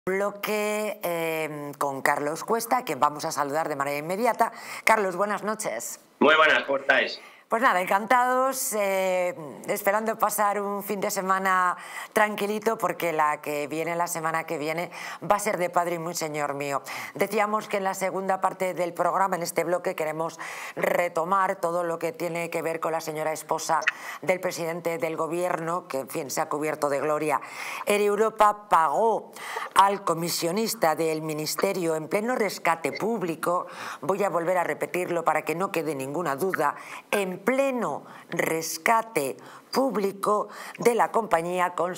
Bloque con Carlos Cuesta, que vamos a saludar de manera inmediata. Carlos, buenas noches. Muy buenas, ¿cómo estáis? Pues nada, encantados, esperando pasar un fin de semana tranquilito, porque la semana que viene, va a ser de padre y muy señor mío. Decíamos que en la segunda parte del programa, en este bloque, queremos retomar todo lo que tiene que ver con la señora esposa del presidente del gobierno, que en fin se ha cubierto de gloria. Air Europa pagó al comisionista del ministerio en pleno rescate público, voy a volver a repetirlo para que no quede ninguna duda, en pleno rescate público de la compañía con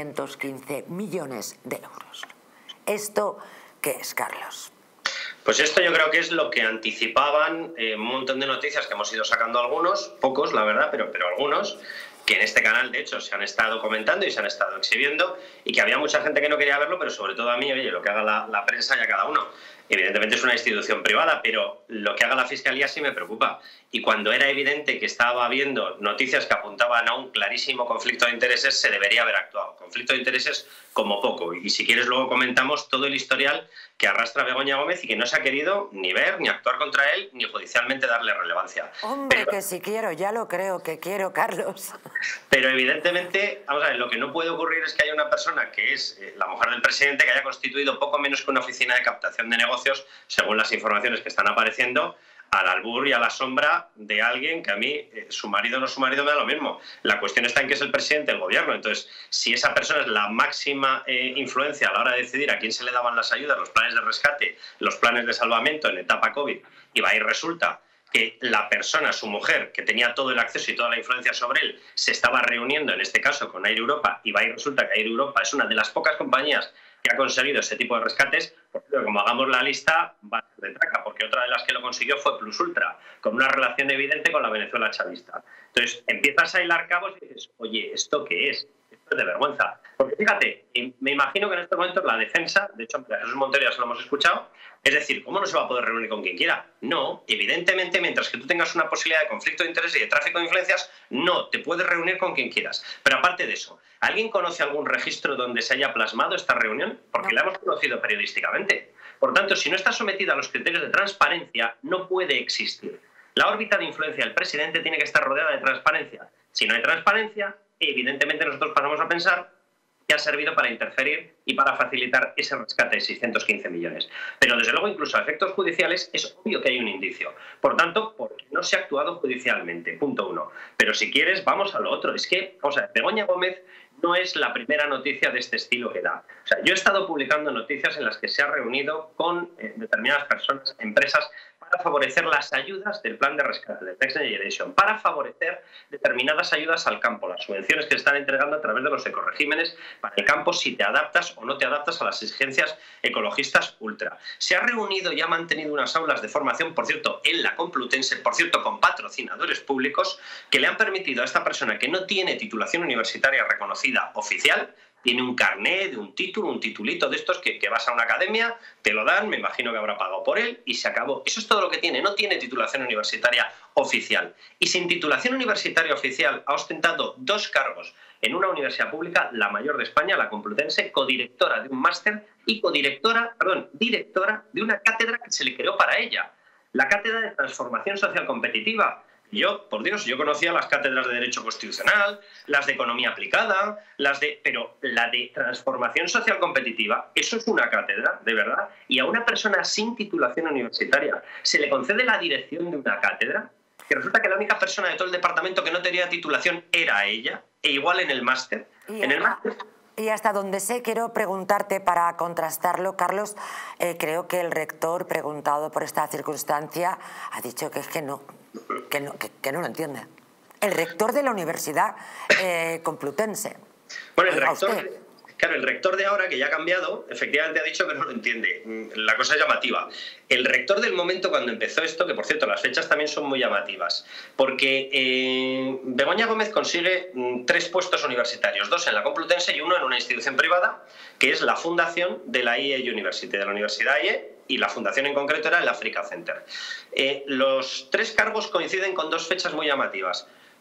615 millones de euros. ¿Esto qué es, Carlos? Pues esto yo creo que es lo que anticipaban un montón de noticias que hemos ido sacando algunos, pocos la verdad, pero algunos, que en este canal de hecho se han estado comentando y se han estado exhibiendo, y que había mucha gente que no quería verlo, pero sobre todo a mí, oye, lo que haga la prensa y a cada uno. Evidentemente es una institución privada, pero lo que haga la Fiscalía sí me preocupa. Y cuando era evidente que estaba habiendo noticias que apuntaban a un clarísimo conflicto de intereses, se debería haber actuado. Conflicto de intereses como poco. Y si quieres luego comentamos todo el historial que arrastra Begoña Gómez y que no se ha querido ni ver, ni actuar contra él, ni judicialmente darle relevancia. Hombre, que si quiero, ya lo creo que quiero, Carlos. Pero evidentemente, vamos a ver, lo que no puede ocurrir es que haya una persona que es la mujer del presidente que haya constituido poco menos que una oficina de captación de negocios, según las informaciones que están apareciendo, al albur y a la sombra de alguien que a mí, su marido o no su marido, me da lo mismo. La cuestión está en que es el presidente del gobierno. Entonces, si esa persona es la máxima influencia a la hora de decidir a quién se le daban las ayudas, los planes de rescate, los planes de salvamento en etapa COVID, y va y resulta que la persona, su mujer, que tenía todo el acceso y toda la influencia sobre él, se estaba reuniendo, en este caso, con Air Europa, y va y resulta que Air Europa es una de las pocas compañías que ha conseguido ese tipo de rescates, porque como hagamos la lista, va a ser de traca, porque otra de las que lo consiguió fue Plus Ultra, con una relación evidente con la Venezuela chavista. Entonces, empiezas a hilar cabos y dices, oye, ¿esto qué es? Esto es de vergüenza. Porque fíjate, me imagino que en estos momentos la defensa, de hecho, a Jesús Montero ya se lo hemos escuchado, es decir, ¿cómo no se va a poder reunir con quien quiera? No, evidentemente, mientras que tú tengas una posibilidad de conflicto de intereses y de tráfico de influencias, no, te puedes reunir con quien quieras. Pero aparte de eso, ¿alguien conoce algún registro donde se haya plasmado esta reunión? Porque la hemos conocido periodísticamente. Por tanto, si no está sometida a los criterios de transparencia, no puede existir. La órbita de influencia del presidente tiene que estar rodeada de transparencia. Si no hay transparencia, evidentemente nosotros pasamos a pensar que ha servido para interferir y para facilitar ese rescate de 615 millones. Pero desde luego, incluso a efectos judiciales, es obvio que hay un indicio. Por tanto, porque no se ha actuado judicialmente, punto uno. Pero si quieres, vamos a lo otro. Es que, o sea, Begoña Gómez no es la primera noticia de este estilo que da. O sea, yo he estado publicando noticias en las que se ha reunido con determinadas personas, empresas, para favorecer las ayudas del plan de rescate del Next Generation, para favorecer determinadas ayudas al campo, las subvenciones que se están entregando a través de los ecoregímenes para el campo, si te adaptas o no te adaptas a las exigencias ecologistas ultra. Se ha reunido y ha mantenido unas aulas de formación, por cierto, en la Complutense, por cierto, con patrocinadores públicos, que le han permitido a esta persona que no tiene titulación universitaria reconocida oficial, tiene un carné de un título, un titulito de estos que vas a una academia, te lo dan, me imagino que habrá pagado por él y se acabó. Eso es todo lo que tiene, no tiene titulación universitaria oficial. Y sin titulación universitaria oficial ha ostentado 2 cargos en una universidad pública, la mayor de España, la Complutense, codirectora de un máster y directora de una cátedra que se le creó para ella, la Cátedra de Transformación Social Competitiva. Yo, por Dios, yo conocía las cátedras de Derecho Constitucional, las de Economía Aplicada, pero la de Transformación Social Competitiva, eso es una cátedra, de verdad, y a una persona sin titulación universitaria se le concede la dirección de una cátedra, que resulta que la única persona de todo el departamento que no tenía titulación era ella, e igual en el máster. Y hasta donde sé, quiero preguntarte para contrastarlo, Carlos, creo que el rector, preguntado por esta circunstancia, ha dicho que es que no lo entiende. El rector de la Universidad Complutense. Bueno, el rector de ahora, que ya ha cambiado, efectivamente ha dicho que no lo entiende. La cosa es llamativa. El rector del momento cuando empezó esto, que por cierto las fechas también son muy llamativas, porque Begoña Gómez consigue 3 puestos universitarios, 2 en la Complutense y 1 en una institución privada, que es la fundación de la IE University, de la Universidad IE, y la fundación en concreto era el Africa Center. Los 3 cargos coinciden con 2 fechas muy llamativas.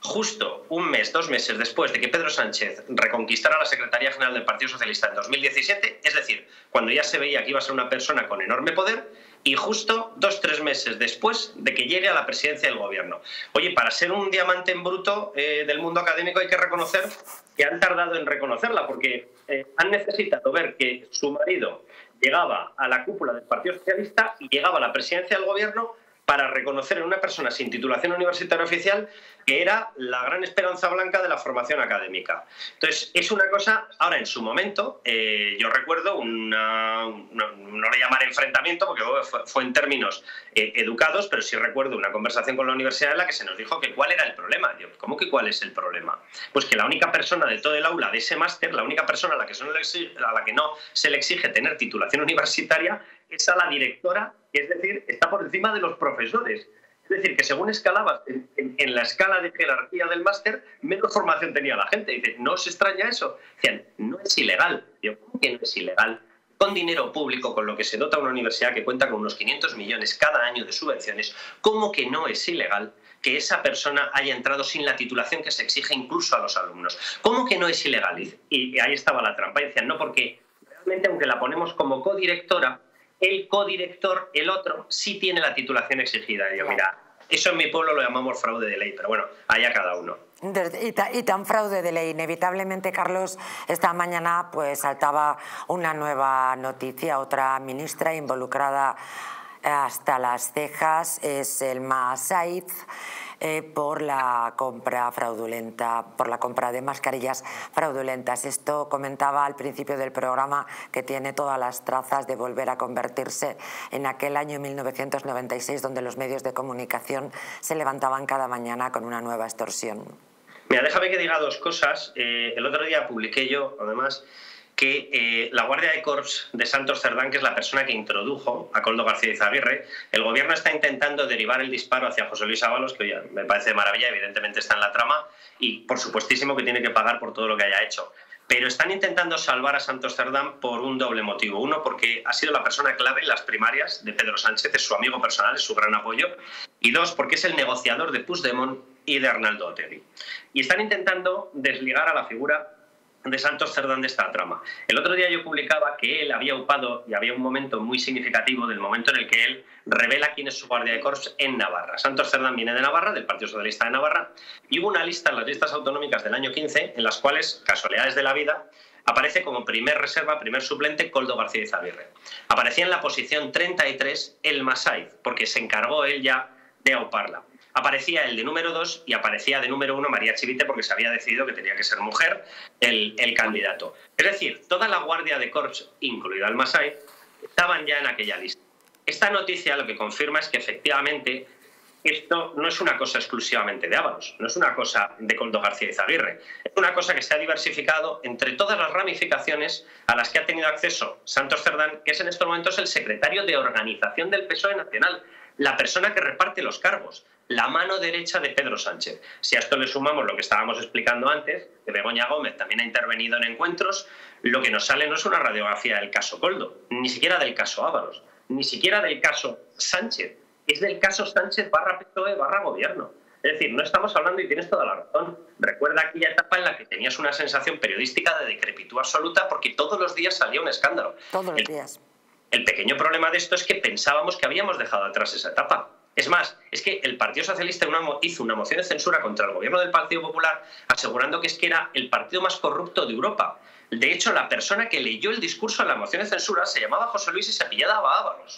justo un mes, 2 meses después de que Pedro Sánchez reconquistara la Secretaría General del Partido Socialista en 2017, es decir, cuando ya se veía que iba a ser una persona con enorme poder, y justo 2 o 3 meses después de que llegue a la presidencia del gobierno. Oye, para ser un diamante en bruto del mundo académico hay que reconocer que han tardado en reconocerla, porque han necesitado ver que su marido llegaba a la cúpula del Partido Socialista y llegaba a la presidencia del gobierno para reconocer en una persona sin titulación universitaria oficial que era la gran esperanza blanca de la formación académica. Entonces, es una cosa, ahora en su momento, yo recuerdo no le llamaré enfrentamiento porque fue en términos educados, pero sí recuerdo una conversación con la universidad en la que se nos dijo que cuál era el problema. Yo, ¿cómo que cuál es el problema? Pues que la única persona de todo el aula de ese máster, la única persona a la que no se le exige tener titulación universitaria, es a la directora, es decir, está por encima de los profesores. Es decir, que según escalabas en la escala de jerarquía del máster, menos formación tenía la gente. Dice, ¿no os extraña eso? Decían, no es ilegal. Digo, ¿cómo que no es ilegal? Con dinero público, con lo que se dota una universidad que cuenta con unos 500 millones cada año de subvenciones, ¿cómo que no es ilegal que esa persona haya entrado sin la titulación que se exige incluso a los alumnos? ¿Cómo que no es ilegal? Y ahí estaba la trampa. Y decían, no, porque realmente aunque la ponemos como codirectora, el codirector, el otro, sí tiene la titulación exigida. Y yo, mira, eso en mi pueblo lo llamamos fraude de ley, pero bueno, allá cada uno. Y tan fraude de ley. Inevitablemente, Carlos, esta mañana pues saltaba una nueva noticia, otra ministra involucrada hasta las cejas, es Elma Said, por la compra fraudulenta, por la compra de mascarillas fraudulentas. Esto comentaba al principio del programa, que tiene todas las trazas de volver a convertirse en aquel año 1996 donde los medios de comunicación se levantaban cada mañana con una nueva extorsión. Mira, déjame que diga 2 cosas. El otro día publiqué yo, además, que la Guardia de Corps de Santos Cerdán, que es la persona que introdujo a Koldo García Izaguirre, el gobierno está intentando derivar el disparo hacia José Luis Ábalos, que oye, me parece de maravilla, evidentemente está en la trama, y por supuestísimo que tiene que pagar por todo lo que haya hecho. Pero están intentando salvar a Santos Cerdán por un doble motivo. Uno, porque ha sido la persona clave en las primarias de Pedro Sánchez, es su amigo personal, es su gran apoyo. Y 2, porque es el negociador de Puigdemont y de Arnaldo Otegi. Y están intentando desligar a la figura de Santos Cerdán de esta trama. El otro día yo publicaba que él había upado, y había un momento muy significativo del momento en el que él revela quién es su guardia de corps en Navarra. Santos Cerdán viene de Navarra, del Partido Socialista de Navarra, y hubo una lista en las listas autonómicas del año 15 en las cuales, casualidades de la vida, aparece como primer reserva, primer suplente, Koldo García Izaguirre. Aparecía en la posición 33 Elma Said, porque se encargó él ya de auparla. Aparecía el de número 2 y aparecía de número 1 María Chivite, porque se había decidido que tenía que ser mujer el candidato. Es decir, toda la Guardia de Corps, incluida Elma Said, estaban ya en aquella lista. Esta noticia lo que confirma es que efectivamente esto no es una cosa exclusivamente de Ábalos, no es una cosa de Koldo García Izaguirre, es una cosa que se ha diversificado entre todas las ramificaciones a las que ha tenido acceso Santos Cerdán, que es en estos momentos el secretario de organización del PSOE Nacional, la persona que reparte los cargos, la mano derecha de Pedro Sánchez. Si a esto le sumamos lo que estábamos explicando antes, que Begoña Gómez también ha intervenido en encuentros, lo que nos sale no es una radiografía del caso Koldo, ni siquiera del caso Ábalos, ni siquiera del caso Sánchez, es del caso Sánchez barra PSOE barra gobierno. Es decir, no estamos hablando, y tienes toda la razón, recuerda aquella etapa en la que tenías una sensación periodística de decrepitud absoluta porque todos los días salía un escándalo. Todos los días. El pequeño problema de esto es que pensábamos que habíamos dejado atrás esa etapa. Es más, es que el Partido Socialista hizo una moción de censura contra el gobierno del Partido Popular asegurando que era el partido más corrupto de Europa. De hecho, la persona que leyó el discurso en la moción de censura se llamaba José Luis y se apellidaba Ábalos.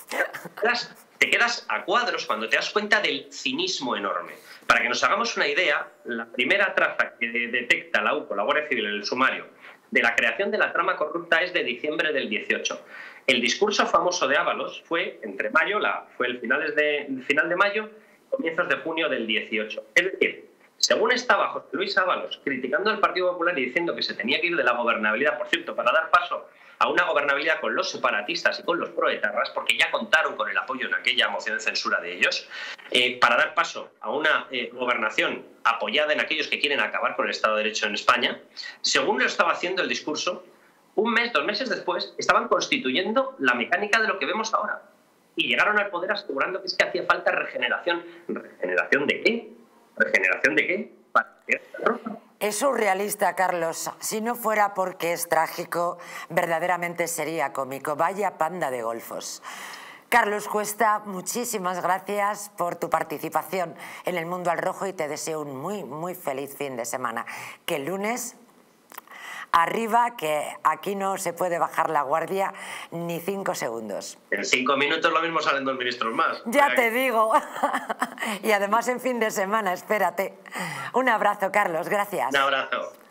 Te quedas a cuadros cuando te das cuenta del cinismo enorme. Para que nos hagamos una idea, la primera traza que detecta la UCO, la Guardia Civil, en el sumario de la creación de la trama corrupta es de diciembre del 18. El discurso famoso de Ábalos fue entre mayo, fue el final de mayo, comienzos de junio del 18. Es decir, según estaba José Luis Ábalos criticando al Partido Popular y diciendo que se tenía que ir de la gobernabilidad, por cierto, para dar paso a una gobernabilidad con los separatistas y con los proetarras, porque ya contaron con el apoyo en aquella moción de censura de ellos, para dar paso a una gobernación apoyada en aquellos que quieren acabar con el Estado de Derecho en España, según lo estaba haciendo el discurso, un mes, 2 meses después, estaban constituyendo la mecánica de lo que vemos ahora. Y llegaron al poder asegurando que hacía falta regeneración. ¿Regeneración de qué? ¿Regeneración de qué? Es surrealista, Carlos. Si no fuera porque es trágico, verdaderamente sería cómico. Vaya panda de golfos. Carlos Cuesta, muchísimas gracias por tu participación en El Mundo al Rojo y te deseo un muy feliz fin de semana. Que el lunes, arriba, que aquí no se puede bajar la guardia ni 5 segundos. En 5 minutos lo mismo salen 2 ministros más. Ya te digo. Y además en fin de semana, espérate. Un abrazo, Carlos, gracias. Un abrazo.